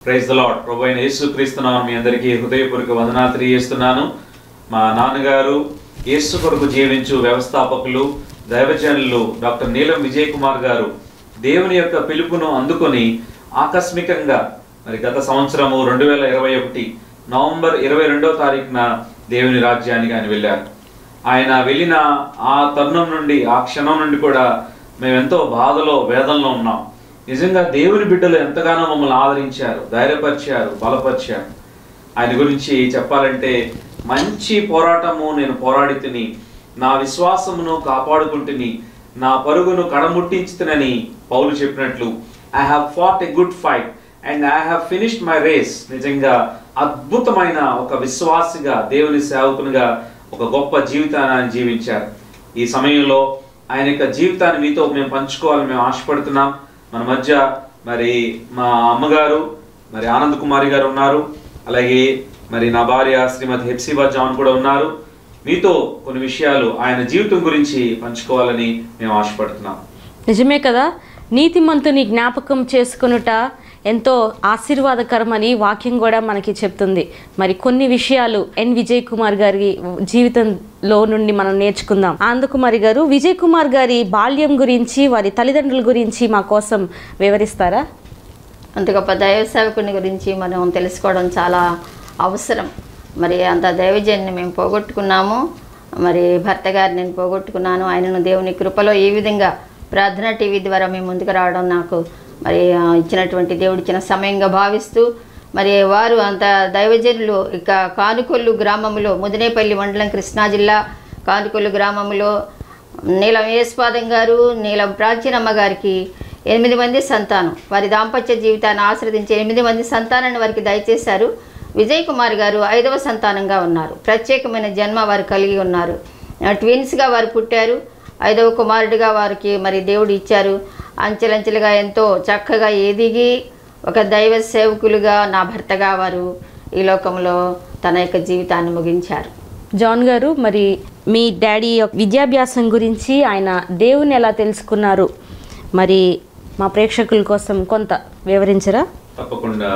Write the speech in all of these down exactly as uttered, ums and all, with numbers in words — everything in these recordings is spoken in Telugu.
Praise the lord. ప్రభు అయిన యేసుక్రీస్తు నామమున మీ అందరికీ హృదయపూర్వక వందనాలు తెలియజేస్తున్నాను. మా నాన్నగారు యేసు కొరకు జీవించు వ్యవస్థాపకులు దైవజనులు డాక్టర్ నీలం విజయ్ కుమార్ గారు దేవుని యొక్క పిలుపును అందుకొని ఆకస్మికంగా మరి గత సంవత్సరము రెండు వేల ఇరవై ఒకటి నవంబర్ ఇరవై రెండవ తారీఖున దేవుని రాజ్యానికి ఆయన వెళ్ళారు. ఆయన వెళ్ళిన ఆ తరుణం నుండి ఆ క్షణం నుండి కూడా మేము ఎంతో బాధలో వేదనలో ఉన్నాం. నిజంగా దేవుని బిడ్డలు ఎంతగానో మమ్మల్ని ఆదరించారు, ధైర్యపరిచారు, బలపరిచారు. ఆయన గురించి చెప్పాలంటే మంచి పోరాటము నేను పోరాడి తిని నా విశ్వాసమును కాపాడుకుంటుని నా పరుగును కడముట్టించుతునని పౌలు చెప్పినట్లు I have fought a good fight and I have finished my race. నిజంగా అద్భుతమైన ఒక విశ్వాసిగా దేవుని సేవకునిగా ఒక గొప్ప జీవితాన్ని ఆయన జీవించారు. ఈ సమయంలో ఆయన యొక్క జీవితాన్ని మీతో మేము పంచుకోవాలని మేము ఆశపడుతున్నాం. మన మధ్య మరి మా అమ్మగారు మరి ఆనంద్ కుమారి గారు ఉన్నారు, అలాగే మరి నా భార్య శ్రీమతి హెప్సిబా జాన్ కూడా ఉన్నారు. మీతో కొన్ని విషయాలు ఆయన జీవితం గురించి పంచుకోవాలని మేము ఆశపడుతున్నాం. నిజమే కదా, నీతిమంతుని జ్ఞాపకం చేసుకొనుట ఎంతో ఆశీర్వాదకరమని వాక్యం కూడా మనకి చెప్తుంది. మరి కొన్ని విషయాలు ఎన్ విజయ్ కుమార్ గారి జీవితంలో నుండి మనం నేర్చుకుందాం. ఆనందకుమారి గారు, విజయ్ కుమార్ గారి బాల్యం గురించి, వారి తల్లిదండ్రుల గురించి మా కోసం వివరిస్తారా? అంత గొప్ప దైవ సేవకుని గురించి మనం తెలుసుకోవడం చాలా అవసరం. మరి అంత దైవజన్ని మేము పోగొట్టుకున్నాము. మరి భర్త గారు నేను పోగొట్టుకున్నాను. ఆయనను దేవుని కృపలో ఈ విధంగా ప్రార్థన టీవీ ద్వారా మేము ముందుకు రావడం నాకు మరి ఇచ్చినటువంటి దేవుడు ఇచ్చిన సమయంగా భావిస్తూ, మరి వారు అంత దైవజనులు ఇక కానుకొల్లు గ్రామంలో, ముదినేపల్లి మండలం, కృష్ణా జిల్లా కానుకొల్లు గ్రామంలో నీలం యేసుపాదం గారు, నీలం ప్రాచీనమ్మ గారికి ఎనిమిది మంది సంతానం. వారి దాంపత్య జీవితాన్ని ఆశ్రదించి ఎనిమిది మంది సంతానాన్ని వారికి దయచేశారు. విజయ్ కుమార్ గారు ఐదవ సంతానంగా ఉన్నారు. ప్రత్యేకమైన జన్మ వారు కలిగి ఉన్నారు. ట్విన్స్గా వారు పుట్టారు. ఐదవ కుమారుడిగా వారికి మరి దేవుడు ఇచ్చారు. అంచెలంచెలుగా ఎంతో చక్కగా ఎదిగి ఒక దైవ సేవకులుగా నా భర్తగా వారు ఈ లోకంలో తన యొక్క జీవితాన్ని ముగించారు. జాన్ గారు, మరి మీ డాడీ యొక్క విద్యాభ్యాసం గురించి, ఆయన దేవుని ఎలా తెలుసుకున్నారు, మరి మా ప్రేక్షకుల కోసం కొంత వివరించరా? తప్పకుండా.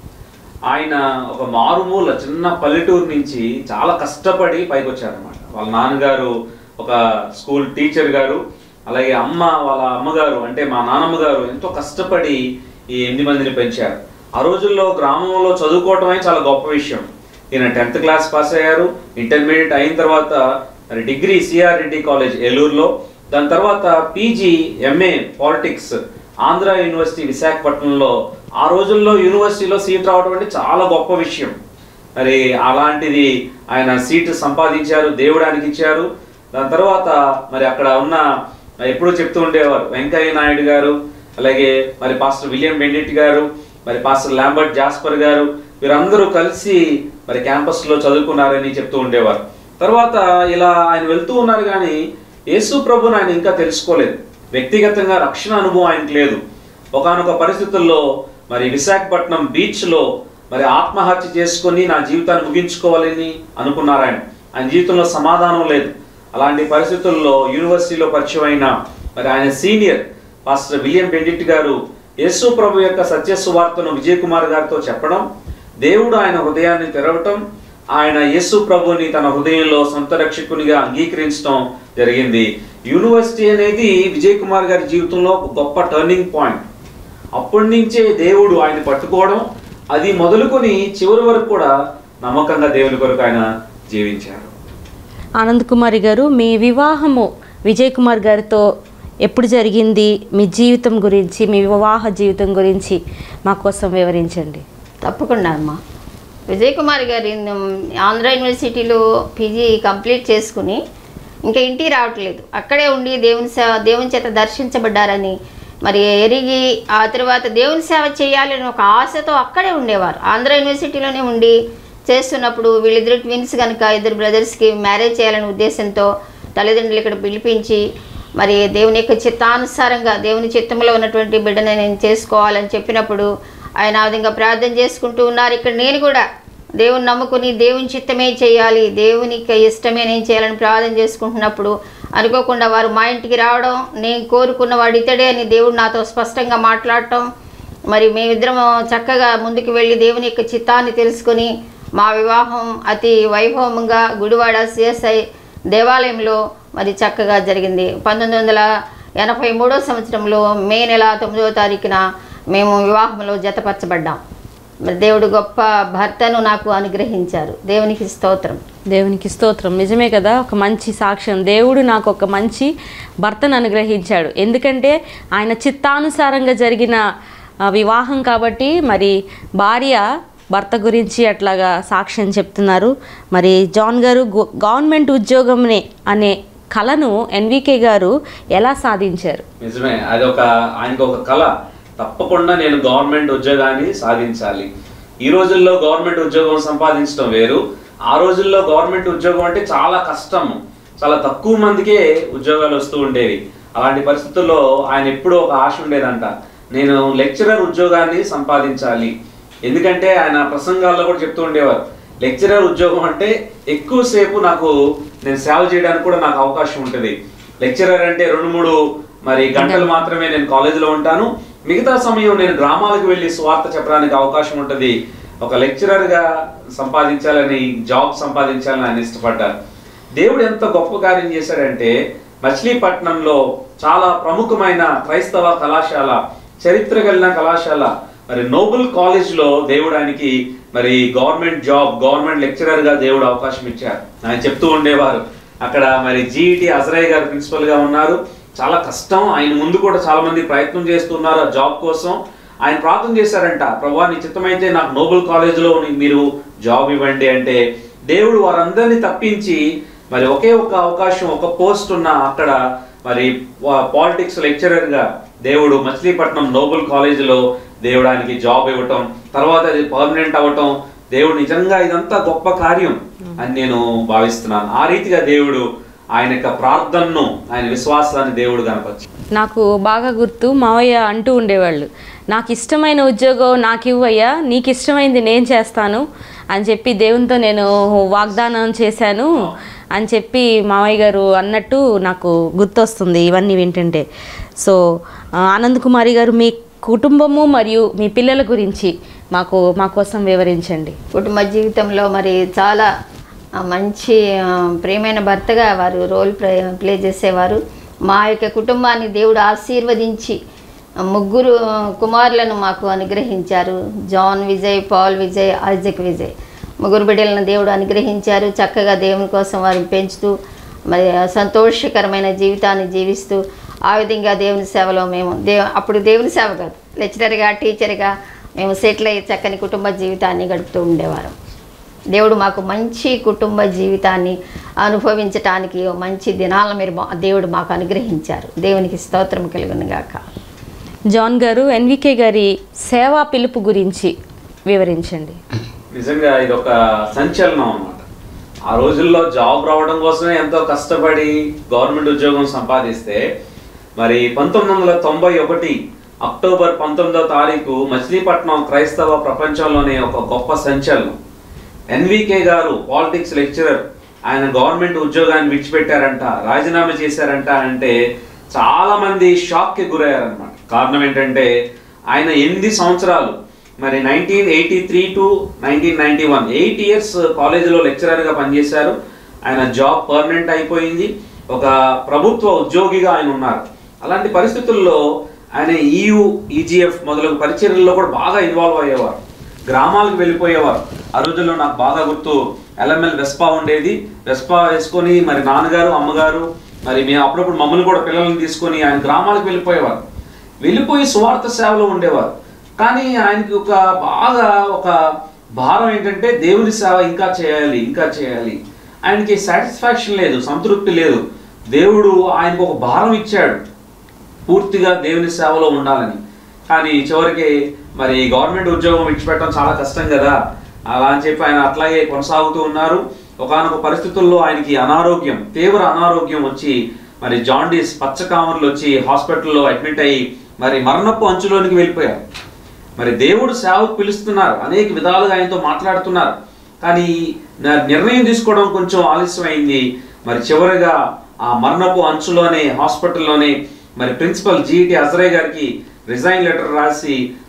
ఆయన ఒక మారుమూల చిన్న పల్లెటూరు నుంచి చాలా కష్టపడి పైకి వచ్చారనమాట. వాళ్ళ నాన్నగారు ఒక స్కూల్ టీచర్ గారు, అలాగే అమ్మ వాళ్ళ అమ్మగారు అంటే మా నాన్నమ్మ గారు ఎంతో కష్టపడి ఈ ఎనిమిది మందిని పెంచారు. ఆ రోజుల్లో గ్రామంలో చదువుకోవటమే చాలా గొప్ప విషయం. ఈయన టెన్త్ క్లాస్ పాస్ అయ్యారు. ఇంటర్మీడియట్ అయిన తర్వాత మరి డిగ్రీ సిఆర్ రెడ్డి కాలేజ్ ఏలూరులో, దాని తర్వాత PG MA politics Andhra university విశాఖపట్నంలో. ఆ రోజుల్లో యూనివర్సిటీలో సీట్ రావడం అంటే చాలా గొప్ప విషయం. మరి అలాంటిది ఆయన సీటు సంపాదించారు, దేవుడానికి ఇచ్చారు. దాని తర్వాత మరి అక్కడ ఉన్న ఎప్పుడూ చెప్తూ ఉండేవారు వెంకయ్య నాయుడు గారు, అలాగే మరి పాస్టర్ విలియం బెండిట్ గారు, మరి పాస్టర్ లాంబర్ట్ జాస్పర్ గారు, వీరందరూ కలిసి మరి క్యాంపస్లో చదువుకున్నారని చెప్తూ ఉండేవారు. తర్వాత ఇలా ఆయన వెళ్తూ ఉన్నారు, కానీ యేసు ప్రభుని ఆయన ఇంకా తెలుసుకోలేదు. వ్యక్తిగతంగా రక్షణ అనుభవం ఆయనకు లేదు. ఒకానొక పరిస్థితుల్లో మరి విశాఖపట్నం బీచ్లో మరి ఆత్మహత్య చేసుకొని నా జీవితాన్ని ముగించుకోవాలని అనుకున్నారు. ఆయన ఆయన జీవితంలో సమాధానం లేదు. అలాంటి పరిస్థితుల్లో యూనివర్సిటీలో పరిచయం అయిన మరి ఆయన సీనియర్ పాస్టర్ విలియం బెండిట్ గారు యేసు ప్రభు యొక్క సత్య సువార్తను విజయ్ కుమార్ గారితో చెప్పడం, దేవుడు ఆయన హృదయాన్ని తెరవటం, ఆయన యేసు ప్రభుని తన హృదయంలో సొంత రక్షకునిగా అంగీకరించడం జరిగింది. యూనివర్సిటీ అనేది విజయ్ కుమార్ గారి జీవితంలో ఒక గొప్ప టర్నింగ్ పాయింట్. అప్పటి నుంచే దేవుడు ఆయన పట్టుకోవడం, అది మొదలుకొని చివరి వరకు కూడా నమ్మకంగా దేవుని కొరకు ఆయన జీవించారు. ఆనంద్ కుమారి గారు, మీ వివాహము విజయ్ కుమార్ గారితో ఎప్పుడు జరిగింది, మీ జీవితం గురించి, మీ వివాహ జీవితం గురించి మా కోసం వివరించండి. తప్పకుండా అమ్మా. విజయ్ కుమార్ గారి ఆంధ్ర యూనివర్సిటీలో పీజీ కంప్లీట్ చేసుకుని ఇంకా ఇంటికి రావట్లేదు. అక్కడే ఉండి దేవుని సేవ దేవుని చేత దర్శించబడ్డారని మరి ఎరిగి ఆ తర్వాత దేవుని సేవ చేయాలని ఒక ఆశతో అక్కడే ఉండేవారు. ఆంధ్ర యూనివర్సిటీలోనే ఉండి చేస్తున్నప్పుడు వీళ్ళిద్దరు ట్విన్స్ కనుక ఇద్దరు బ్రదర్స్కి మ్యారేజ్ చేయాలనే ఉద్దేశంతో తల్లిదండ్రులు ఇక్కడ పిలిపించి మరి దేవుని యొక్క చిత్తానుసారంగా దేవుని చిత్తంలో ఉన్నటువంటి బిడ్డని నేను చేసుకోవాలని చెప్పినప్పుడు ఆయన ఆ విధంగా ప్రార్థన చేసుకుంటూ ఉన్నారు. ఇక్కడ నేను కూడా దేవుని నమ్ముకుని దేవుని చిత్తమే చేయాలి, దేవునికి ఇష్టమే నేను చేయాలని ప్రార్థన చేసుకుంటున్నప్పుడు అనుకోకుండా వారు మా ఇంటికి రావడం, నేను కోరుకున్న వాడు ఇతడే అని దేవుడు నాతో స్పష్టంగా మాట్లాడటం, మరి మేమిద్దరం చక్కగా ముందుకు వెళ్ళి దేవుని యొక్క చిత్తాన్ని తెలుసుకొని మా వివాహం అతి వైభవంగా గుడివాడ సిఎస్ఐ దేవాలయంలో మరి చక్కగా జరిగింది. పంతొమ్మిది వందల ఎనభై మూడో సంవత్సరంలో మే నెల తొమ్మిదవ తారీఖున మేము వివాహంలో జతపరచబడ్డాం. మరి దేవుడు గొప్ప భర్తను నాకు అనుగ్రహించారు. దేవునికి స్తోత్రం. దేవునికి స్తోత్రం. నిజమే కదా, ఒక మంచి సాక్ష్యం. దేవుడు నాకు ఒక మంచి భర్తను అనుగ్రహించాడు. ఎందుకంటే ఆయన చిత్తానుసారంగా జరిగిన వివాహం కాబట్టి మరి భార్య భర్త గురించి అట్లాగా సాక్ష్యం చెప్తున్నారు. మరి జాన్ గారు గవర్నమెంట్ ఉద్యోగంనే అనే కళను ఎన్వికే గారు ఎలా సాధించారు? నిజమే, అది ఒక ఆయనకు ఒక కళ. తప్పకుండా నేను గవర్నమెంట్ ఉద్యోగాన్ని సాధించాలి. ఈ రోజుల్లో గవర్నమెంట్ ఉద్యోగం సంపాదించడం వేరు, ఆ రోజుల్లో గవర్నమెంట్ ఉద్యోగం అంటే చాలా కష్టము, చాలా తక్కువ మందికే ఉద్యోగాలు వస్తూ ఉండేవి. అలాంటి పరిస్థితుల్లో ఆయన ఎప్పుడూ ఒక ఆశ ఉండేదంట, నేను లెక్చరర్ ఉద్యోగాన్ని సంపాదించాలి. ఎందుకంటే ఆయన ప్రసంగాల్లో కూడా చెప్తూ ఉండేవారు, లెక్చరర్ ఉద్యోగం అంటే ఎక్కువసేపు నాకు నేను సేవ చేయడానికి కూడా నాకు అవకాశం ఉంటుంది. లెక్చరర్ అంటే రెండు మూడు మరి గంటలు మాత్రమే నేను కాలేజీలో ఉంటాను, మిగతా సమయం నేను గ్రామాలకు వెళ్ళి స్వార్థ చెప్పడానికి అవకాశం ఉంటుంది. ఒక లెక్చరర్గా సంపాదించాలని, జాబ్ సంపాదించాలని ఆయన ఇష్టపడ్డారు. దేవుడు ఎంత గొప్ప కార్యం చేశాడంటే మచిలీపట్నంలో చాలా ప్రముఖమైన క్రైస్తవ కళాశాల, చరిత్ర కలిగిన కళాశాల, మరి నోబుల్ కాలేజ్లో దేవుడు ఆయనకి మరి గవర్నమెంట్ జాబ్, గవర్నమెంట్ లెక్చరర్గా దేవుడు అవకాశం ఇచ్చారు. ఆయన చెప్తూ ఉండేవారు, అక్కడ మరి జీఈటీ అజరయ్య గారు ప్రిన్సిపల్గా ఉన్నారు. చాలా కష్టం, ఆయన ముందు కూడా చాలా మంది ప్రయత్నం చేస్తున్నారు ఆ జాబ్ కోసం. ఆయన ప్రార్థన చేశారంట, ప్రభువా నీ చిత్తమైతే నాకు నోబుల్ కాలేజ్లో మీరు జాబ్ ఇవ్వండి అంటే దేవుడు వారందరినీ తప్పించి మరి ఒకే ఒక అవకాశం, ఒక పోస్ట్ ఉన్న అక్కడ మరి పాలిటిక్స్ లెక్చరర్గా దేవుడు మచిలీపట్నం నోబుల్ కాలేజీలో దేవుడు ఆయనకి జాబ్ ఇవ్వటం, తర్వాత అది పర్మనెంట్ అవ్వటం, దేవుడు నిజంగా ఇదంతా గొప్ప కార్యం అని నేను భావిస్తున్నాను. ఆ రీతిగా దేవుడు ఆయన యొక్క ప్రార్థనను, ఆయన విశ్వాసాన్ని దేవుడు కనపరిచాడు. నాకు బాగా గుర్తు, మావయ్య అంటూ ఉండేవాళ్ళు, నాకు ఇష్టమైన ఉద్యోగం నాకు ఇవ్వయ్యా, నీకు ఇష్టమైంది నేను చేస్తాను అని చెప్పి దేవునితో నేను వాగ్దానం చేశాను అని చెప్పి మావయ్య గారు అన్నట్టు నాకు గుర్తొస్తుంది ఇవన్నీ వింటుంటే. సో ఆనంద్ కుమారి గారు, మీ కుటుంబము మరియు మీ పిల్లల గురించి మాకు మా కోసం వివరించండి. కుటుంబ జీవితంలో మరి చాలా మంచి ప్రియమైన భర్తగా వారు రోల్ ప్లే ప్లే చేసేవారు. మా యొక్క కుటుంబాన్ని దేవుడు ఆశీర్వదించి ముగ్గురు కుమారులను మాకు అనుగ్రహించారు. John Vijay, Paul Vijay, Isaac Vijay, ముగ్గురు బిడ్డలను దేవుడు అనుగ్రహించారు. చక్కగా దేవుని కోసం వారిని పెంచుతూ మరి సంతోషకరమైన జీవితాన్ని జీవిస్తూ ఆ విధంగా దేవుని సేవలో మేము దేవు అప్పుడు దేవుని సేవ కాదు, లెక్చరర్గా, టీచర్గా మేము సెటిల్ అయ్యి చక్కని కుటుంబ జీవితాన్ని గడుపుతూ ఉండేవారు. దేవుడు మాకు మంచి కుటుంబ జీవితాన్ని అనుభవించటానికి మంచి దినాలను మీరు దేవుడు మాకు అనుగ్రహించారు. దేవునికి స్తోత్రం కలుగును గాక. జాన్ గారు, ఎన్వికే గారి సేవా పిలుపు గురించి వివరించండి. నిజంగా ఇది ఒక సంచలనం అన్నమాట. ఆ రోజుల్లో జాబ్ రావడం కోసమే ఎంతో కష్టపడి గవర్నమెంట్ ఉద్యోగం సంపాదిస్తే మరి పంతొమ్మిది వందల తొంభై ఒకటి అక్టోబర్ పంతొమ్మిదవ తారీఖు మచిలీపట్నం క్రైస్తవ ప్రపంచంలోనే ఒక గొప్ప సంచలనం. ఎన్వికే గారు పాలిటిక్స్ లెక్చరర్, ఆయన గవర్నమెంట్ ఉద్యోగాన్ని విడిచిపెట్టారంట, రాజీనామా చేశారంట అంటే చాలా మంది షాక్కి గురయ్యారనమాట. కారణం ఏంటంటే ఆయన ఎనిమిది సంవత్సరాలు మరి nineteen eighty three to nineteen ninety one eight years కాలేజీలో లెక్చరర్గా పనిచేశారు. ఆయన జాబ్ పర్మనెంట్ అయిపోయింది, ఒక ప్రభుత్వ ఉద్యోగిగా ఆయన ఉన్నారు. అలాంటి పరిస్థితుల్లో ఆయన ఈయూ, ఈజీఎఫ్ మొదలగు పరిచర్యల్లో కూడా బాగా ఇన్వాల్వ్ అయ్యేవారు, గ్రామాలకు వెళ్ళిపోయేవారు. ఆ రోజుల్లో నాకు బాగా గుర్తు, ఎల్ఎంఎల్ వెస్పా ఉండేది, వెస్పా వేసుకొని మరి నాన్నగారు, అమ్మగారు, మరి మేము అప్పుడప్పుడు మమ్మల్ని కూడా పిల్లల్ని తీసుకొని ఆయన గ్రామాలకు వెళ్ళిపోయేవారు. వెళ్ళిపోయి సువార్త సేవలో ఉండేవారు. కానీ ఆయనకి ఒక బాగా ఒక భారం ఏంటంటే దేవుని సేవ ఇంకా చేయాలి, ఇంకా చేయాలి. ఆయనకి సాటిస్ఫాక్షన్ లేదు, సంతృప్తి లేదు. దేవుడు ఆయనకు ఒక భారం ఇచ్చాడు, పూర్తిగా దేవుని సేవలో ఉండాలని. కానీ చివరికి మరి గవర్నమెంట్ ఉద్యోగం విడిచిపెట్టడం చాలా కష్టం కదా, అలా అని చెప్పి ఆయన అట్లాగే కొనసాగుతూ ఉన్నారు. ఒకానొక పరిస్థితుల్లో ఆయనకి అనారోగ్యం, తీవ్ర అనారోగ్యం వచ్చి మరి జాండీస్, పచ్చకామర్లు వచ్చి హాస్పిటల్లో అడ్మిట్ అయ్యి మరి మరణపు అంచులోనికి వెళ్ళిపోయారు. మరి దేవుడు సేవకు పిలుస్తున్నారు, అనేక విధాలుగా ఆయనతో మాట్లాడుతున్నారు. కానీ నిర్ణయం తీసుకోవడం కొంచెం ఆలస్యమైంది. మరి చివరిగా ఆ మరణపు అంచులోనే హాస్పిటల్లోనే మరి ప్రిన్సిపల్ జీఈటీ అజరయ్య గారికి రిజైన్ లెటర్ రాసి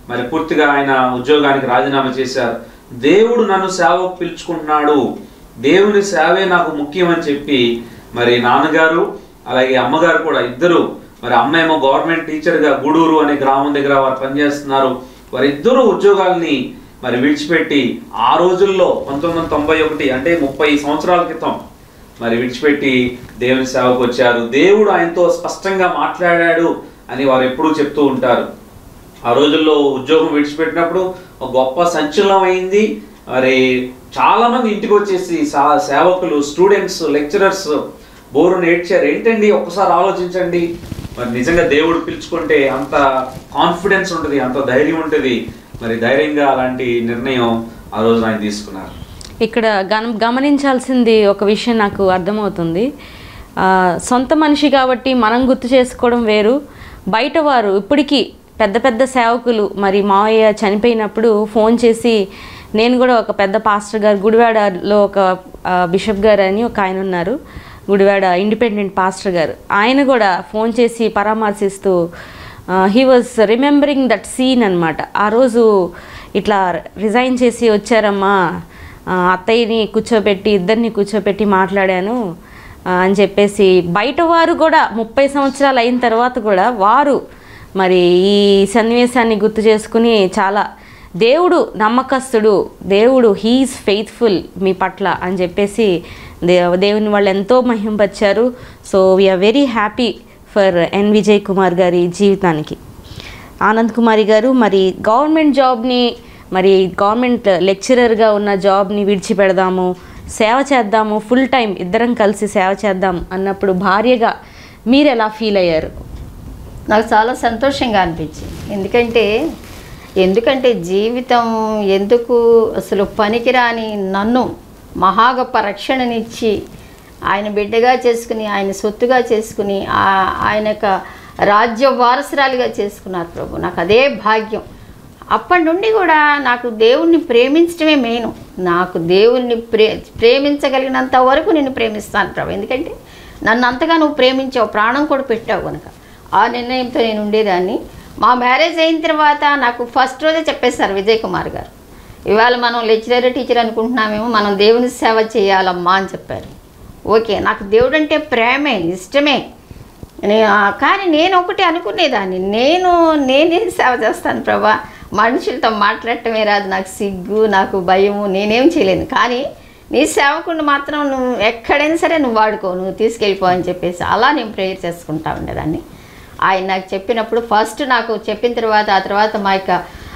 మరి పూర్తిగా ఆయన ఉద్యోగానికి రాజీనామా చేశారు. దేవుడు నన్ను సేవకు పిలుచుకుంటున్నాడు, దేవుని సేవే నాకు ముఖ్యం అని చెప్పి మరి నాన్నగారు అలాగే అమ్మగారు కూడా ఇద్దరు, మరి అమ్మ ఏమో గవర్నమెంట్ టీచర్గా గూడూరు అనే గ్రామం దగ్గర వారు పనిచేస్తున్నారు. వారిద్దరూ ఉద్యోగాల్ని మరి విడిచిపెట్టి ఆ రోజుల్లో పంతొమ్మిది వందల తొంభై ఒకటి అంటే ముప్పై సంవత్సరాల క్రితం మరి విడిచిపెట్టి దేవుని సేవకు వచ్చారు. దేవుడు ఆయనతో స్పష్టంగా మాట్లాడాడు అని వారు ఎప్పుడూ చెప్తూ ఉంటారు. ఆ రోజుల్లో ఉద్యోగం విడిచిపెట్టినప్పుడు ఒక గొప్ప సంచలనం అయింది. మరి చాలా మంది ఇంటికి వచ్చేసి సేవకులు, స్టూడెంట్స్, లెక్చరర్స్ బోరును ఏడ్చారు. ఏంటండి ఒక్కసారి ఆలోచించండి, మరి నిజంగా దేవుడు పిలుచుకుంటే అంత కాన్ఫిడెన్స్ ఉంటుంది, అంత ధైర్యం ఉంటుంది. మరి ధైర్యంగా అలాంటి నిర్ణయం ఆ రోజు ఆయన తీసుకున్నారు. ఇక్కడ గమ గమనించాల్సింది ఒక విషయం నాకు అర్థమవుతుంది. సొంత మనిషి కాబట్టి మనం గుర్తు చేసుకోవడం వేరు, బయట వారు ఇప్పటికీ పెద్ద పెద్ద సేవకులు మరి మావయ్య చనిపోయినప్పుడు ఫోన్ చేసి, నేను కూడా ఒక పెద్ద పాస్టర్ గారు గుడివాడలో ఒక బిషప్ గారు అని ఒక ఆయన ఉన్నారు, గుడివాడ ఇండిపెండెంట్ పాస్టర్ గారు, ఆయన కూడా ఫోన్ చేసి పరామర్శిస్తూ he was remembering that scene అనమాట. ఆ రోజు ఇట్లా రిజైన్ చేసి వచ్చారమ్మా, అత్తయ్యని కూర్చోబెట్టి ఇద్దరిని కూర్చోబెట్టి మాట్లాడాను అని చెప్పేసి, బయట వారు కూడా ముప్పై సంవత్సరాలు అయిన తర్వాత కూడా వారు మరి ఈ సన్నివేశాన్ని గుర్తు చేసుకుని చాలా దేవుడు నమ్మకస్తుడు, దేవుడు హీఈస్ ఫెయిత్ఫుల్ మీ పట్ల అని చెప్పేసి దే దేవుని వాళ్ళు ఎంతో మహింపరిచారు. So we are very happy for N Vijay Kumar గారి జీవితానికి. ఆనంద్ కుమారి గారు, మరి గవర్నమెంట్ జాబ్ని, మరి గవర్నమెంట్ లెక్చరర్గా ఉన్న జాబ్ని విడిచిపెడదాము, సేవ చేద్దాము, ఫుల్ టైం ఇద్దరం కలిసి సేవ చేద్దాం అన్నప్పుడు భార్యగా మీరు ఎలా ఫీల్ అయ్యారు? నాకు చాలా సంతోషంగా అనిపించింది. ఎందుకంటే ఎందుకంటే జీవితం ఎందుకు అసలు పనికిరాని నన్ను మహా గొప్ప రక్షణనిచ్చి ఆయన బిడ్డగా చేసుకుని, ఆయన సొత్తుగా చేసుకుని, ఆయన యొక్క రాజ్య వారసురాలుగా చేసుకున్నారు ప్రభు. నాకు అదే భాగ్యం. అప్పటి నుండి కూడా నాకు దేవుణ్ణి ప్రేమించడమే మెయిన్. నాకు దేవుణ్ణి ప్రే ప్రేమించగలిగినంత వరకు నేను ప్రేమిస్తాను ప్రభు. ఎందుకంటే నన్ను అంతగా నువ్వు ప్రేమించావు, ప్రాణం కూడా పెట్టావు కనుక ఆ నిర్ణయంతో నేను ఉండేదాన్ని. మా మ్యారేజ్ అయిన తర్వాత నాకు ఫస్ట్ రోజే చెప్పేశారు విజయ్ కుమార్ గారు, ఇవాళ మనం లెక్చరర్ టీచర్ అనుకుంటున్నామేమో, మనం దేవుని సేవ చేయాలమ్మా అని చెప్పారు. ఓకే, నాకు దేవుడు అంటే ప్రేమే, ఇష్టమే. కానీ నేను ఒకటి అనుకునేదాన్ని, నేను నేనేం సేవ చేస్తాను ప్రభా, మనుషులతో మాట్లాడటమే రాదు, నాకు సిగ్గు, నాకు భయము, నేనేం చేయలేను. కానీ నీ సేవకుని మాత్రం నువ్వు ఎక్కడైనా సరే నువ్వు వాడుకో, నువ్వు తీసుకెళ్ళిపో అని చెప్పేసి అలా నేను ప్రేయర్ చేసుకుంటా ఉండేదాన్ని. ఆయన నాకు చెప్పినప్పుడు ఫస్ట్ నాకు చెప్పిన తర్వాత ఆ తర్వాత మా యొక్క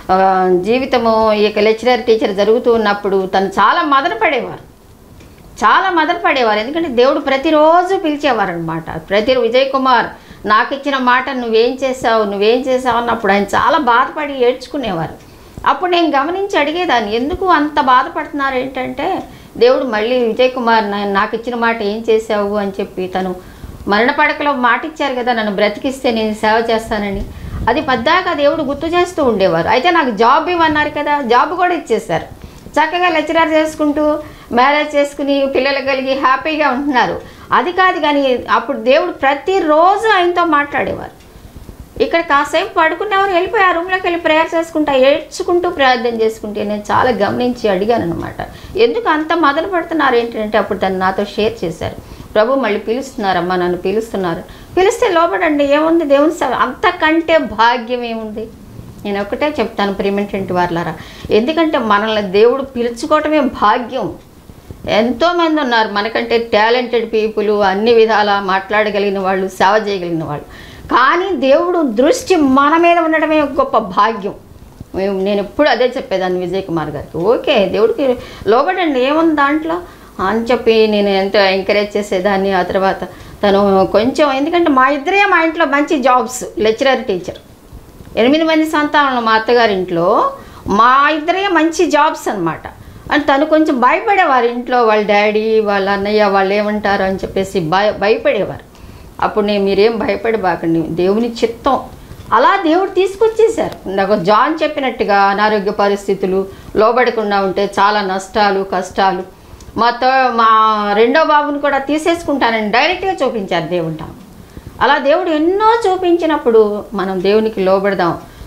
జీవితము ఈ యొక్క లెక్చరర్ టీచర్ జరుగుతూ ఉన్నప్పుడు తను చాలా మదన పడేవారు, చాలా మదన పడేవారు. ఎందుకంటే దేవుడు ప్రతిరోజు పిలిచేవారు అనమాట. ప్రతి విజయ్ కుమార్ నాకు ఇచ్చిన మాట నువ్వేం చేసావు నువ్వేం చేసావు అన్నప్పుడు ఆయన చాలా బాధపడి ఏడ్చుకునేవారు. అప్పుడు నేను గమనించి అడిగేదాన్ని, ఎందుకు అంత బాధపడుతున్నారు ఏంటంటే, దేవుడు మళ్ళీ విజయ్ కుమార్ నాకు ఇచ్చిన మాట ఏం చేసావు అని చెప్పి తను మరణ పడకలో మాట ఇచ్చారు కదా, నన్ను బ్రతికిస్తే నేను సేవ చేస్తానని. అది పద్దాక దేవుడు గుర్తు చేస్తూ ఉండేవారు. అయితే నాకు జాబ్ ఇవ్వన్నారు కదా, జాబ్ కూడా ఇచ్చేశారు. చక్కగా లెక్చరర్ చేసుకుంటూ మ్యారేజ్ చేసుకుని పిల్లలు కలిగి హ్యాపీగా ఉంటున్నారు. అది కాదు కానీ అప్పుడు దేవుడు ప్రతిరోజు ఆయనతో మాట్లాడేవారు. ఇక్కడ కాసేపు పడుకునేవారు, వెళ్ళిపోయి ఆ రూమ్లోకి వెళ్ళి ప్రేయర్ చేసుకుంటా ఏడ్చుకుంటూ ప్రార్థన చేసుకుంటే నేను చాలా గమనించి అడిగాను అనమాట, ఎందుకు అంత మదన పడుతున్నారు ఏంటంటే అప్పుడు తను నాతో షేర్ చేశారు, ప్రభు మళ్ళీ పిలుస్తున్నారమ్మా, నన్ను పిలుస్తున్నారు, పిలిస్తే లోపడండి, ఏముంది దేవుని సేవ, అంతకంటే భాగ్యం ఏముంది. నేను ఒకటే చెప్తాను ప్రియమైనటువంటి వారులారా, ఎందుకంటే మనల్ని దేవుడు పిలుచుకోవటమే భాగ్యం. ఎంతోమంది ఉన్నారు మనకంటే టాలెంటెడ్ పీపుల్, అన్ని విధాలా మాట్లాడగలిగిన వాళ్ళు, సేవ చేయగలిగిన వాళ్ళు, కానీ దేవుడు దృష్టి మన మీద ఉండడమే గొప్ప భాగ్యం. మేము నేను ఎప్పుడు అదే చెప్పేదాన్ని విజయ్ కుమార్ గారికి, ఓకే దేవుడికి లోబడండి ఏముంది దాంట్లో అని చెప్పి నేను ఎంతో ఎంకరేజ్ చేసేదాన్ని. ఆ తర్వాత తను కొంచెం, ఎందుకంటే మా ఇద్దరే మా ఇంట్లో మంచి జాబ్స్, లెక్చరర్ టీచర్, ఎనిమిది మంది సంతానం మా అత్తగారింట్లో, మా ఇద్దరే మంచి జాబ్స్ అనమాట. అని తను కొంచెం భయపడేవారు ఇంట్లో, వాళ్ళ డాడీ వాళ్ళ అన్నయ్య వాళ్ళు ఏమంటారు అని చెప్పేసి భయ భయపడేవారు. అప్పుడు నేను మీరేం భయపడబాకండి, దేవుని చిత్తం, అలా దేవుడు తీసుకొచ్చేసారు. నాకు జాన్ చెప్పినట్టుగా అనారోగ్య పరిస్థితులు, లోబడకుండా ఉంటే చాలా నష్టాలు కష్టాలు. మాతో మా రెండో బాబుని కూడా తీసేసుకుంటానని డైరెక్ట్గా చూపించారు దేవుడు. అలా దేవుడు ఎన్నో చూపించినప్పుడు మనం దేవునికి లోబడదాం.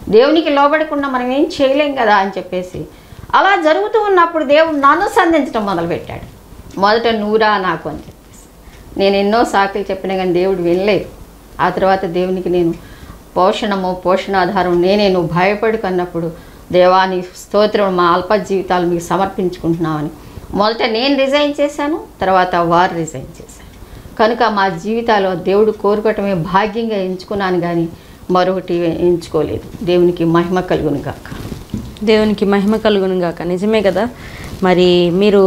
దేవునికి లోబడకుండా మనం ఏం చేయలేం కదా అని చెప్పేసి అలా జరుగుతూ ఉన్నప్పుడు దేవుడు నన్ను సంధించడం మొదలుపెట్టాడు. మొదట నువ్వురా నాకు అని చెప్పేసి నేను ఎన్నో సాకులు చెప్పినా కానీ దేవుడు వినలేదు. ఆ తర్వాత దేవునికి నేను పోషణము పోషణాధారం నేనే, నువ్వు భయపడు అన్నప్పుడు దేవాని స్తోత్రం, మా అల్ప జీవితాలు మీకు సమర్పించుకుంటున్నామని మొదట నేను రిజైన్ చేశాను, తర్వాత వారు రిజైన్ చేశాను. కనుక మా జీవితాల్లో దేవుడు కోరుకోవటమే భాగ్యంగా ఎంచుకున్నాను కానీ మరొకటి ఎంచుకోలేదు. దేవునికి మహిమ కలుగును గాక. దేవునికి మహిమ కలుగును గాక. నిజమే కదా. మరి మీరు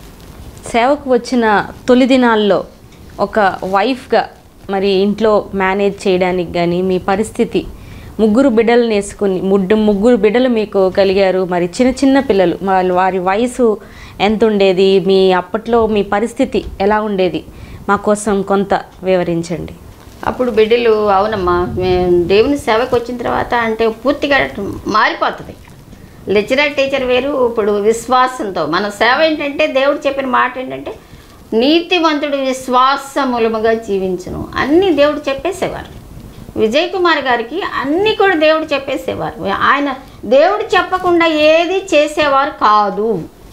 సేవకు వచ్చిన తొలి దినాల్లో ఒక వైఫ్గా మరి ఇంట్లో మేనేజ్ చేయడానికి కానీ మీ పరిస్థితి, ముగ్గురు బిడ్డలు నేసుకుని ముగ్గురు ముగ్గురు బిడ్డలు మీకు కలిగారు. మరి చిన్న చిన్న పిల్లలు, వాళ్ళు వారి వయసు ఎంత ఉండేది, మీ అప్పట్లో మీ పరిస్థితి ఎలా ఉండేది, మా కోసం కొంత వివరించండి. అప్పుడు బిడ్డలు అవునమ్మా, దేవుని సేవకు వచ్చిన తర్వాత అంటే పూర్తిగా మారిపోతుంది. లెక్చరర్ టీచర్ వేరు, ఇప్పుడు విశ్వాసంతో మన సేవ ఏంటంటే దేవుడు చెప్పిన మాట ఏంటంటే నీతిమంతుడు విశ్వాసమూలముగా జీవించును అన్నీ దేవుడు చెప్పేసేవారు. విజయ్ కుమార్ గారికి అన్నీ కూడా దేవుడు చెప్పేసేవారు. ఆయన దేవుడు చెప్పకుండా ఏది చేసేవారు కాదు.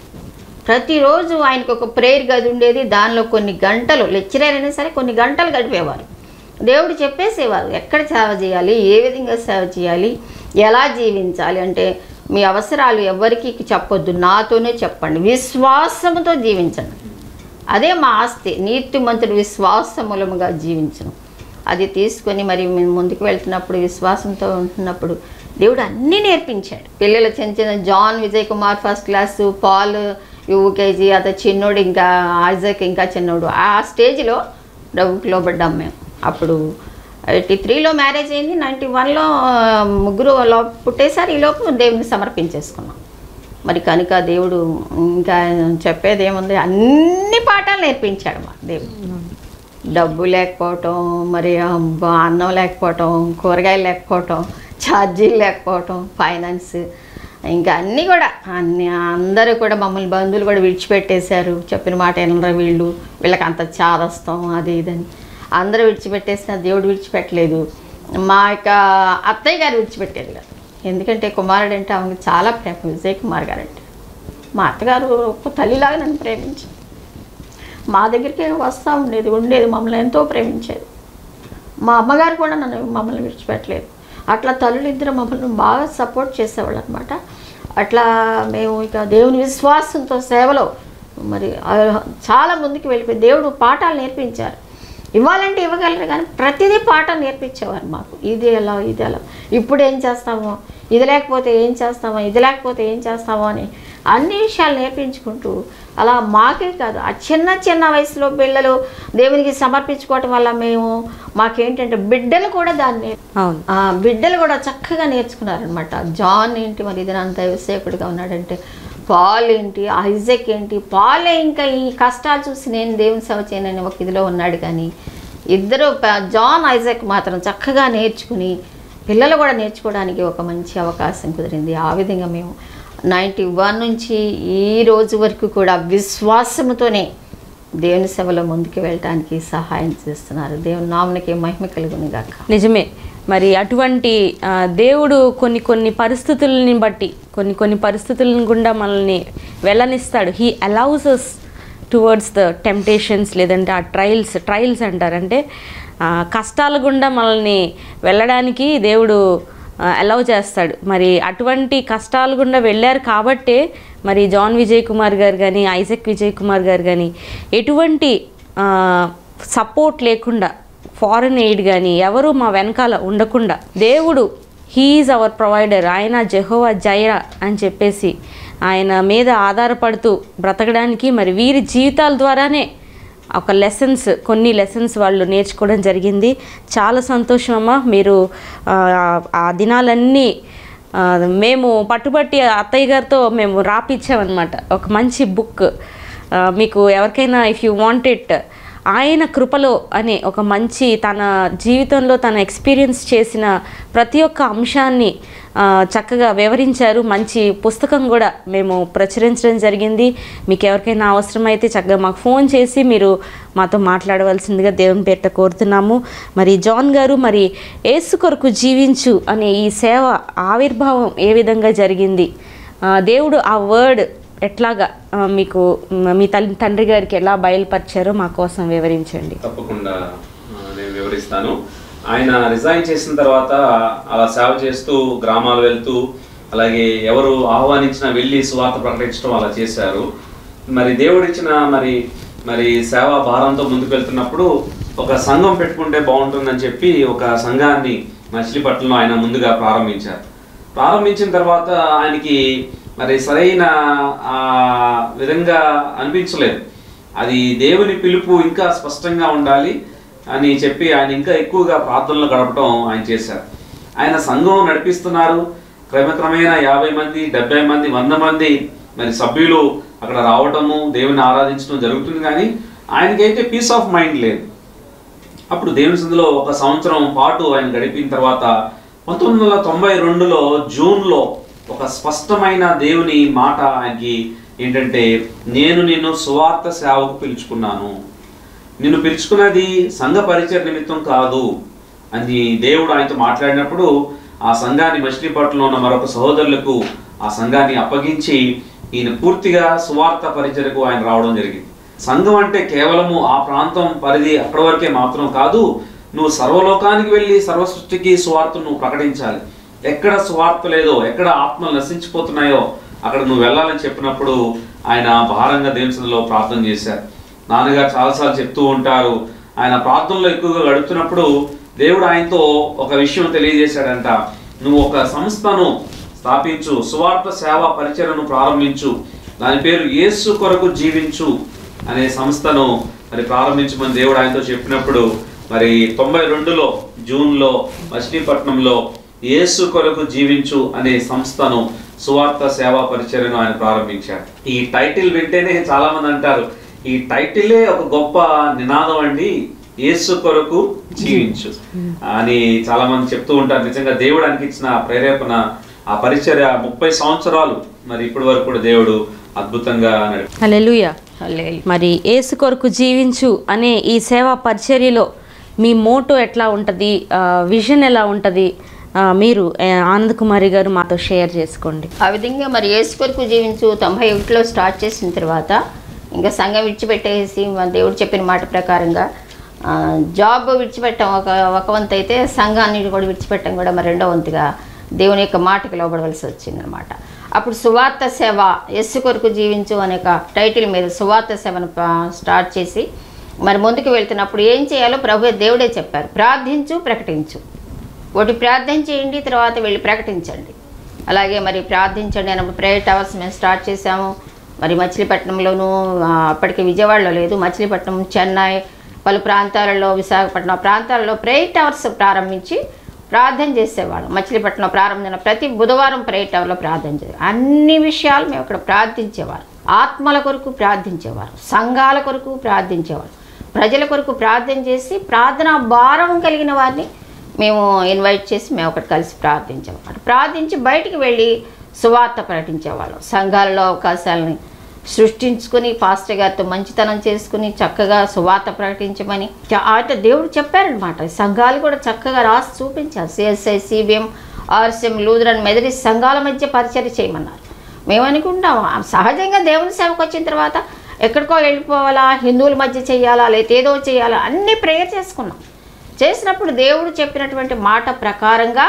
ప్రతిరోజు ఆయనకు ఒక ప్రేయర్ గది ఉండేది, దానిలో కొన్ని గంటలు లెక్చరర్ అయినా సరే కొన్ని గంటలు గడిపేవారు. దేవుడు చెప్పేసేవారు ఎక్కడ సేవ చేయాలి, ఏ విధంగా సేవ చేయాలి, ఎలా జీవించాలి. అంటే మీ అవసరాలు ఎవరికి చెప్పొద్దు, నాతోనే చెప్పండి, విశ్వాసముతో జీవించండి, అదే మా ఆస్తి, నీతిమంతుడు విశ్వాసమూలముగా జీవించను. అది తీసుకొని మరి మేము ముందుకు వెళ్తున్నప్పుడు విశ్వాసంతో ఉంటున్నప్పుడు దేవుడు అన్నీ నేర్పించాడు. పిల్లలు చిన్న చిన్న John, Vijay Kumar first class, Paul UKG, అతను చిన్నోడు, ఇంకా ఐజాక్ ఇంకా చిన్నోడు. ఆ స్టేజ్లో డబ్బుకి లోబడ్డాం మేము. అప్పుడు ఎయిటీ త్రీలో మ్యారేజ్ అయింది, నైంటీ వన్లో ముగ్గురు లో పుట్టేసారి. ఈలోపు దేవుని సమర్పించేసుకున్నాం. మరి కనుక దేవుడు ఇంకా చెప్పేది ఏముంది, అన్ని పాఠాలు నేర్పించాడు మా దేవుడు. డబ్బు లేకపోవటం, మరి అన్నం లేకపోవటం, కూరగాయలు లేకపోవటం, ఛార్జీలు లేకపోవటం, ఫైనాన్స్, ఇంకా అన్నీ కూడా అన్ని అందరూ కూడా మమ్మల్ని బంధువులు కూడా విడిచిపెట్టేశారు. చెప్పిన మాట వినరు వీళ్ళు, వీళ్ళకి అంత చాదస్తాం అది ఇదని అందరూ విడిచిపెట్టేసిన దేవుడు విడిచిపెట్టలేదు. మా యొక్క అత్తయ్య గారు విడిచిపెట్టేది కాదు. ఎందుకంటే కుమారుడు అంటే ఆమెకు చాలా ప్రేమ. విజయ్ కుమార్ గారు అంటే మా అత్తగారు ఒక తల్లిలాగా నన్ను ప్రేమించింది. మా దగ్గరికి వస్తూ ఉండేది ఉండేది మమ్మల్ని ఎంతో ప్రేమించేది. మా అమ్మగారు కూడా నన్ను మమ్మల్ని విడిచిపెట్టలేదు. అట్లా తల్లులు ఇద్దరు మమ్మల్ని బాగా సపోర్ట్ చేసేవాళ్ళు అనమాట. అట్లా మేము ఇక దేవుని విశ్వాసంతో సేవలో మరి చాలా ముందుకు వెళ్ళిపోయి దేవుడు పాఠాలు నేర్పించారు. ఇవ్వాలంటే ఇవ్వగలరు కానీ ప్రతిదీ పాఠం నేర్పించేవారు మాకు. ఇది ఎలా, ఇది ఎలా, ఇప్పుడు ఏం చేస్తామో, ఇది లేకపోతే ఏం చేస్తామో, ఇది లేకపోతే ఏం చేస్తామో అని అన్ని విషయాలు నేర్పించుకుంటూ అలా మాకే కాదు, ఆ చిన్న చిన్న వయసులో పిల్లలు దేవునికి సమర్పించుకోవటం వల్ల మేము మాకేంటంటే బిడ్డలు కూడా దాన్ని బిడ్డలు కూడా చక్కగా నేర్చుకున్నారనమాట. జాన్ ఏంటి మరి ఇది అంత దైవసేవకుడిగా ఉన్నాడంటే, పాల్ ఏంటి, ఐజాక్ ఏంటి, పాలే ఇంకా ఈ కష్టాలు చూసి నేను దేవుని సేవ చేయనని ఒక ఇదిలో ఉన్నాడు. కానీ ఇద్దరు జాన్, ఐజాక్ మాత్రం చక్కగా నేర్చుకుని పిల్లలు కూడా నేర్చుకోవడానికి ఒక మంచి అవకాశం కుదిరింది. ఆ విధంగా మేము నైంటీ వన్ నుంచి ఈ రోజు వరకు కూడా విశ్వాసముతోనే దేవుని సేవలో ముందుకు వెళ్ళటానికి సహాయం చేస్తున్నారు. దేవుని నామమునకే మహిమ కలుగును గాక. నిజమే. మరి అటువంటి దేవుడు కొన్ని కొన్ని పరిస్థితులని బట్టి కొన్ని కొన్ని పరిస్థితులను గుండా మనల్ని వెళ్ళనిస్తాడు. He allows us towards the temptations, లేదంటే ఆ ట్రయల్స్ ట్రయల్స్ అంటారు. అంటే కష్టాల గుండా మనల్ని వెళ్ళడానికి దేవుడు అలౌ చేస్తాడు. మరి అటువంటి కష్టాల గుండా వెళ్ళారు కాబట్టే మరి జాన్ విజయ్ కుమార్ గారు కానీ, ఐజాక్ విజయ్ కుమార్ గారు కానీ ఎటువంటి సపోర్ట్ లేకుండా, ఫారెన్ ఎయిడ్ కానీ ఎవరు మా వెనకాల ఉండకుండా దేవుడు హీఈస్ అవర్ ప్రొవైడర్, ఆయన జెహోవా జైరా అని చెప్పేసి ఆయన మీద ఆధారపడుతూ బ్రతకడానికి మరి వీరి జీవితాల ద్వారానే ఒక లెసన్స్ కొన్ని లెసన్స్ వాళ్ళు నేర్చుకోవడం జరిగింది. చాలా సంతోషం అమ్మ. మీరు ఆ దినాలన్నీ మేము పట్టుబట్టి అత్తయ్య గారితో మేము రాపిచ్చామన్నమాట. ఒక మంచి బుక్ మీకు ఎవరికైనా ఇఫ్ యూ వాంట్ ఇట్ ఆయన కృపలో అనే ఒక మంచి తన జీవితంలో తన ఎక్స్పీరియన్స్ చేసిన ప్రతి ఒక్క అంశాన్ని చక్కగా వివరించారు. మంచి పుస్తకం కూడా మేము ప్రచురించడం జరిగింది. మీకు ఎవరికైనా అవసరమైతే చక్కగా మాకు ఫోన్ చేసి మీరు మాతో మాట్లాడవలసిందిగా దేవుని పేరిట కోరుతున్నాము. మరి జాన్ గారు, మరి యేసు కొరకు జీవించు అనే ఈ సేవ ఆవిర్భావం ఏ విధంగా జరిగింది, దేవుడు ఆ వర్డ్ ఎట్లాగా మీకు మీ తల్లి తండ్రి గారికి ఎలా బయలుపరిచారో మా కోసం వివరించండి. తప్పకుండా నేను వివరిస్తాను. ఆయన రిజైన్ చేసిన తర్వాత అలా సేవ చేస్తూ గ్రామాలు వెళ్తూ, అలాగే ఎవరు ఆహ్వానించినా వెళ్ళి సువార్త ప్రకటించడం అలా చేశారు. మరి దేవుడిచ్చిన మరి మరి సేవా భారంతో ముందుకు వెళ్తున్నప్పుడు ఒక సంఘం పెట్టుకుంటే బాగుంటుందని చెప్పి ఒక సంఘాన్ని మచిలీపట్నంలో ఆయన ముందుగా ప్రారంభించారు. ప్రారంభించిన తర్వాత ఆయనకి మరి సరైన ఆ విధంగా అనిపించలేదు. అది దేవుని పిలుపు ఇంకా స్పష్టంగా ఉండాలి అని చెప్పి ఆయన ఇంకా ఎక్కువగా ప్రార్థనలు గడపడం ఆయన చేశారు. ఆయన సంఘం నడిపిస్తున్నారు. క్రమక్రమేణా యాభై మంది డెబ్బై మంది వంద మంది మరి సభ్యులు అక్కడ రావటము, దేవుని ఆరాధించడం జరుగుతుంది. కానీ ఆయనకైతే పీస్ ఆఫ్ మైండ్ లేదు. అప్పుడు దేవుని సందులో ఒక సంవత్సరం పాటు ఆయన గడిపిన తర్వాత పంతొమ్మిది వందల తొంభై రెండులో జూన్లో ఒక స్పష్టమైన దేవుని మాట ఆయనకి ఏంటంటే, నేను నిన్ను సువార్త సేవకు పిలుచుకున్నాను, నిన్ను పిలుచుకున్నది సంఘ పరిచయ నిమిత్తం కాదు అని దేవుడు ఆయనతో మాట్లాడినప్పుడు ఆ సంఘాన్ని మచిలీపట్నంలో ఉన్న మరొక సహోదరులకు ఆ సంఘాన్ని అప్పగించి ఈయన పూర్తిగా సువార్త పరిచయకు ఆయన రావడం జరిగింది. సంఘం అంటే కేవలము ఆ ప్రాంతం పరిధి అక్కడి వరకే మాత్రం కాదు, నువ్వు సర్వలోకానికి వెళ్ళి సర్వసృష్టికి సువార్తను నువ్వు ప్రకటించాలి. ఎక్కడ సువార్త లేదో, ఎక్కడ ఆత్మలు నశించిపోతున్నాయో అక్కడ నువ్వు వెళ్ళాలని చెప్పినప్పుడు ఆయన భారంగా దేవుని సన్నిధిలో ప్రార్థన చేశారు. నాన్నగారు చాలాసార్లు చెప్తూ ఉంటారు, ఆయన ప్రార్థనలో ఎక్కువగా గడుపుతున్నప్పుడు దేవుడు ఆయనతో ఒక విషయం తెలియజేశాడంట, నువ్వు ఒక సంస్థను స్థాపించు, సువార్త సేవా పరిచర్యను ప్రారంభించు, దాని పేరు యేసు కొరకు జీవించు అనే సంస్థను మరి ప్రారంభించమని దేవుడు ఆయనతో చెప్పినప్పుడు మరి తొంభై రెండులో జూన్లో మచిలీపట్నంలో యేసు కొరకు జీవించు అనే సంస్థను సువార్త సేవా పరిచర్యను ఆయన ప్రారంభించాడు. ఈ టైటిల్ వింటేనే చాలా మంది అంటారు, ఈ టైటిలే ఒక గొప్ప నినాదం అండి, యేసు కొరకు జీవించు అని చాలా మంది చెప్తూ ఉంటారు. నిజంగా దేవుడు అనిపించిన ప్రేరేపణ ఆ పరిచర్య ముప్పై సంవత్సరాలు మరి ఇప్పటి వరకు కూడా దేవుడు అద్భుతంగా నడిపాడు. హల్లెలూయా. మరి యేసు కొరకు జీవించు అనే ఈ సేవా పరిచర్యలో మీ మోటో ఎట్లా ఉంటుంది, విజన్ ఎలా ఉంటుంది, మీరు ఆనంద్ కుమారి గారు మాతో షేర్ చేసుకోండి. ఆ విధంగా మరి యేసు కొరకు జీవించు తొంభై ఒకటిలో స్టార్ట్ చేసిన తర్వాత ఇంకా సంఘం విడిచిపెట్టేసి మన దేవుడు చెప్పిన మాట ప్రకారంగా జాబ్ విడిచిపెట్టడం ఒక ఒక వంతు అయితే, సంఘాన్ని కూడా విడిచిపెట్టడం కూడా మరి రెండో వంతుగా దేవుని యొక్క మాటకి లోబడవలసి వచ్చిందనమాట. అప్పుడు సువార్త సేవ యేసు కొరకు జీవించు అనే ఒక టైటిల్ మీద సువార్త సేవను స్టార్ట్ చేసి మరి ముందుకు వెళ్తున్నప్పుడు ఏం చేయాలో ప్రభు దేవుడే చెప్పారు, ప్రార్థించు ప్రకటించు. ఒకటి ప్రార్థన చేయండి, తర్వాత వెళ్ళి ప్రకటించండి. అలాగే మరి ప్రార్థించండి అన్నప్పుడు ప్రేయర్ టవర్స్ మేము స్టార్ట్ చేసాము. మరి మచిలీపట్నంలోనూ, అప్పటికి విజయవాడలో లేదు, మచిలీపట్నం, చెన్నై, పలు ప్రాంతాలలో, విశాఖపట్నం ప్రాంతాలలో ప్రేయర్ టవర్స్ ప్రారంభించి ప్రార్థన చేసేవాళ్ళం. మచిలీపట్నం ప్రారంభించిన ప్రతి బుధవారం ప్రేయర్ టవర్లో ప్రార్థన చేసే అన్ని విషయాలు మేము అక్కడ ప్రార్థించేవారు. ఆత్మల కొరకు ప్రార్థించేవారు, సంఘాల కొరకు ప్రార్థించేవారు, ప్రజల కొరకు ప్రార్థన చేసి ప్రార్థనా భారం కలిగిన వారిని మేము ఇన్వైట్ చేసి మేము ఒకటి కలిసి ప్రార్థించేవాళ్ళం. ప్రార్థించి బయటికి వెళ్ళి సువార్త ప్రకటించేవాళ్ళం. సంఘాలలో అవకాశాలని సృష్టించుకొని పాస్టర్ గారితో మంచితనం చేసుకుని చక్కగా సువార్త ప్రకటించమని అయితే దేవుడు చెప్పారనమాట. సంఘాలు కూడా చక్కగా రాసి చూపించారు. CSI, CBM, RCM, Lutheran, Methodist సంఘాల మధ్య పరిచర్య చేయమన్నారు. మేము అనుకుంటాం సహజంగా దేవుని సేవకు వచ్చిన తర్వాత ఎక్కడికో వెళ్ళిపోవాలా, హిందువుల మధ్య చేయాలా, లేకపోతే ఏదో చేయాలా అన్నీ ప్రేయర్ చేసుకున్నాం. చేసినప్పుడు దేవుడు చెప్పినటువంటి మాట ప్రకారంగా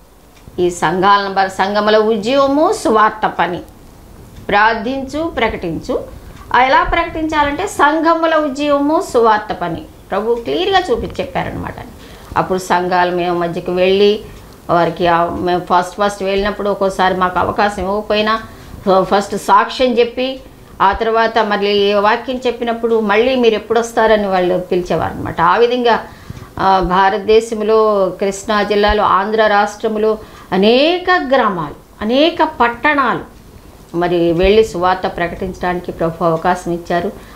ఈ సంఘాల సంఘముల ఉద్యమము సువార్త పని, ప్రార్థించు ప్రకటించు. ఎలా ప్రకటించాలంటే సంఘముల ఉద్యమము సువార్త పని ప్రభు క్లియర్గా చూపించి చెప్పారనమాట. అప్పుడు సంఘాలు మేము మధ్యకి వెళ్ళి వారికి మేము ఫస్ట్ ఫస్ట్ వెళ్ళినప్పుడు ఒక్కోసారి మాకు అవకాశం ఇవ్వకపోయినా ఫస్ట్ సాక్ష్యం చెప్పి ఆ తర్వాత మళ్ళీ వాక్యం చెప్పినప్పుడు మళ్ళీ మీరు ఎప్పుడు వస్తారని వాళ్ళు పిలిచేవారు అనమాట. ఆ విధంగా భారతదేశంలో కృష్ణా జిల్లాలో, ఆంధ్ర రాష్ట్రంలో అనేక గ్రామాలు, అనేక పట్టణాలు మరి వెళ్ళి సువార్త ప్రకటించడానికి ప్రభు అవకాశం ఇచ్చారు.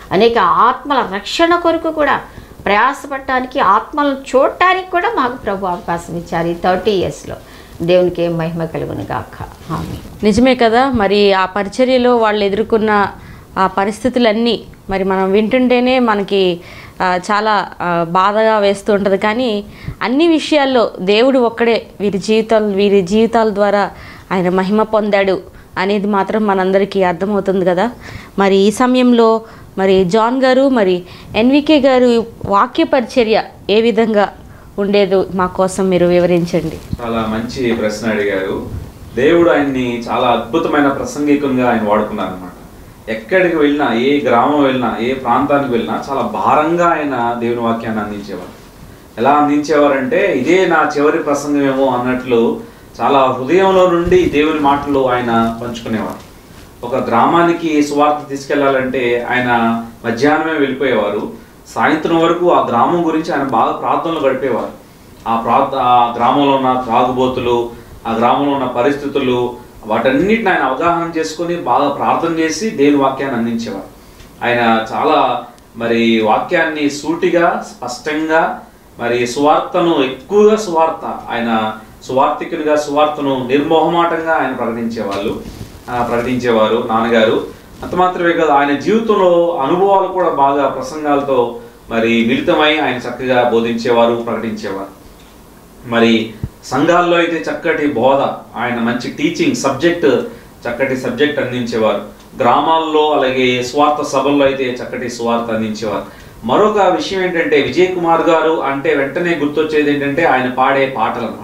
అనేక ఆత్మల రక్షణ కొరకు కూడా ప్రయాసపడటానికి, ఆత్మలను చూడటానికి కూడా మాకు ప్రభు అవకాశం ఇచ్చారు ఈ థర్టీ ఇయర్స్లో. దేవునికి ఏం మహిమ కలుగును గాక. ఆమేన్. నిజమే కదా. మరి ఆ పరిచర్యలో వాళ్ళు ఎదుర్కొన్న ఆ పరిస్థితులన్నీ మరి మనం వింటుంటేనే మనకి చాలా బాధగా వేస్తూ ఉంటుంది. కానీ అన్ని విషయాల్లో దేవుడు ఒక్కడే వీరి జీవితాలు వీరి జీవితాల ద్వారా ఆయన మహిమ పొందాడు అనేది మాత్రం మనందరికీ అర్థమవుతుంది కదా. మరి ఈ సమయంలో మరి జాన్ గారు, మరి ఎన్వికే గారు వాక్య పరిచర్య ఏ విధంగా ఉండేదో మా కోసం మీరు వివరించండి. చాలా మంచి ప్రశ్న అడిగారు. దేవుడు ఆయన్ని చాలా అద్భుతమైన ప్రసంగికంగా ఆయన వాడుకున్నారు అనమాట. ఎక్కడికి వెళ్ళినా, ఏ గ్రామం వెళ్ళినా, ఏ ప్రాంతానికి వెళ్ళినా చాలా భారంగా ఆయన దేవుని వాక్యాన్ని అందించేవారు. ఎలా అందించేవారంటే ఇదే నా చివరి ప్రసంగమేమో అన్నట్లు చాలా హృదయంలో నుండి దేవుని మాటలు ఆయన పంచుకునేవారు. ఒక గ్రామానికి సువార్త తీసుకెళ్లాలంటే ఆయన మధ్యాహ్నమే వెళ్ళిపోయేవారు. సాయంత్రం వరకు ఆ గ్రామం గురించి ఆయన బాగా ప్రార్థనలు గడిపేవారు. ఆ ప్రార్థ ఆ గ్రామంలో ఉన్న త్రాగుబోతులు, ఆ గ్రామంలో ఉన్న పరిస్థితులు, వాటన్నిటిని ఆయన అవగాహన చేసుకొని బాగా ప్రార్థన చేసి దేవుని వాక్యాన్ని అందించేవారు. ఆయన చాలా మరి వాక్యాన్ని సూటిగా, స్పష్టంగా, మరి సువార్తను ఎక్కువగా సువార్త ఆయన సువార్థికునిగా సువార్తను నిర్మోహమాటంగా ఆయన ప్రకటించేవాళ్ళు ప్రకటించేవారు నాన్నగారు. అంత మాత్రమే కాదు, ఆయన జీవితంలో అనుభవాలు కూడా బాగా ప్రసంగాలతో మరి మిళితమై ఆయన చక్కగా బోధించేవారు, ప్రకటించేవారు. మరి సంఘాల్లో అయితే చక్కటి బోధ, ఆయన మంచి టీచింగ్ సబ్జెక్ట్, చక్కటి సబ్జెక్ట్ అందించేవారు. గ్రామాల్లో అలాగే స్వార్థ సభల్లో అయితే చక్కటి స్వార్థ అందించేవారు. మరొక విషయం ఏంటంటే విజయ్ కుమార్ గారు అంటే వెంటనే గుర్తొచ్చేది ఏంటంటే ఆయన పాడే పాటలు అన్నమాట.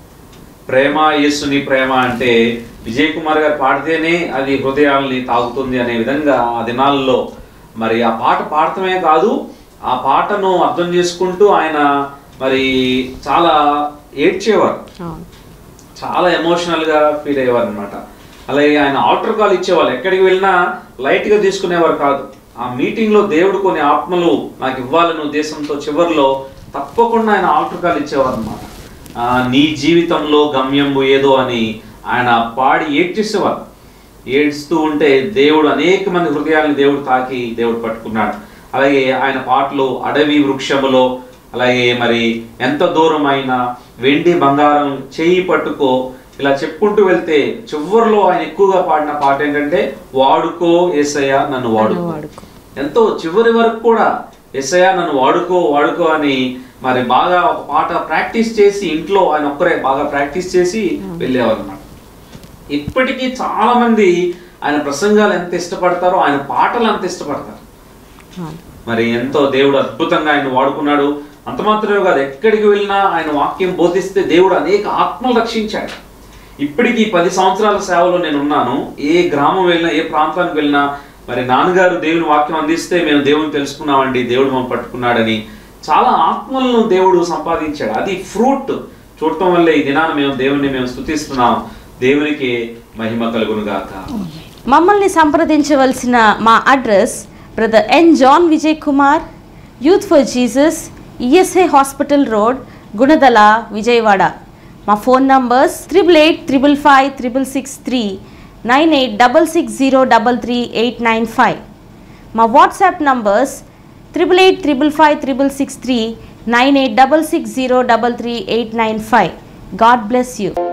ప్రేమ యేసుని ప్రేమ అంటే విజయ్ కుమార్ గారు పాడితేనే అది హృదయాల్ని తాగుతుంది అనే విధంగా ఆ దినాల్లో మరి ఆ పాట పాడటమే కాదు, ఆ పాటను అర్థం చేసుకుంటూ ఆయన మరి చాలా ఏడ్చేవారు, చాలా ఎమోషనల్గా ఫీల్ అయ్యేవారు అనమాట. అలాగే ఆయన ఆల్టర్ కాల్ ఇచ్చేవాళ్ళు. ఎక్కడికి వెళ్ళినా లైట్గా తీసుకునేవారు కాదు. ఆ మీటింగ్లో దేవుడు కొన్ని ఆత్మలు నాకు ఇవ్వాలనే ఉద్దేశంతో చివరిలో తప్పకుండా ఆయన ఆల్టర్ కాల్ ఇచ్చేవారు అనమాట. నీ జీవితంలో గమ్యం ఏదో అని ఆయన పాడి ఏడ్చేసేవారు. ఏడుస్తూ ఉంటే దేవుడు అనేక మంది హృదయాలను దేవుడు తాకి దేవుడు పట్టుకున్నాడు. అలాగే ఆయన పాటలు అడవి వృక్షములో, అలాగే మరి ఎంత దూరం అయినా, వెండి బంగారం చెయ్యి పట్టుకో, ఇలా చెప్పుకుంటూ వెళ్తే చివరిలో ఆయన ఎక్కువగా పాడిన పాట ఏంటంటే వాడుకో యేసయ్య నన్ను వాడుకో. ఎంతో చివరి వరకు కూడా యేసయ్య నన్ను వాడుకో వాడుకో అని మరి బాగా ఒక పాట ప్రాక్టీస్ చేసి ఇంట్లో ఆయన ఒక్కరే బాగా ప్రాక్టీస్ చేసి వెళ్ళేవారు అన్నమాట. ఇప్పటికీ చాలా మంది ఆయన ప్రసంగాలు ఎంత ఇష్టపడతారో ఆయన పాటలు అంత ఇష్టపడతారు. మరి ఎంతో దేవుడు అద్భుతంగా ఆయన వాడుకున్నాడు. అంత మాత్రమే కాదు, ఎక్కడికి వెళ్ళినా ఆయన వాక్యం బోధిస్తే దేవుడు అనేక ఆత్మలు రక్షించాడు. ఇప్పటికీ పది సంవత్సరాల సేవలో నేను ఉన్నాను. ఏ గ్రామం వెళ్ళినా, ఏ ప్రాంతానికి వెళ్ళినా మరి నాన్నగారు దేవుని వాక్యం అందిస్తే మేము దేవుని తెలుసుకున్నామండి, దేవుడు మమ్మల్ని పట్టుకున్నాడని చాలా ఆత్మలను దేవుడు సంపాదించాడు. అది ఫ్రూట్ చూడటం వల్లే ఈ దినాన్ని మేము దేవుని మేము స్తుతిస్తున్నాం. దేవునికి మహిమ కలుగును గాక. మమ్మల్ని సంప్రదించవలసిన మా address brother N John Vijay Kumar, youth for Jesus, ESI hospital road, Gunadala, Vijayawada. మా phone numbers triple eight triple five triple six three, nine eight double six zero double three eight nine five. మా WhatsApp numbers triple eight triple five triple six three, nine eight double six zero double three eight nine five. God bless you.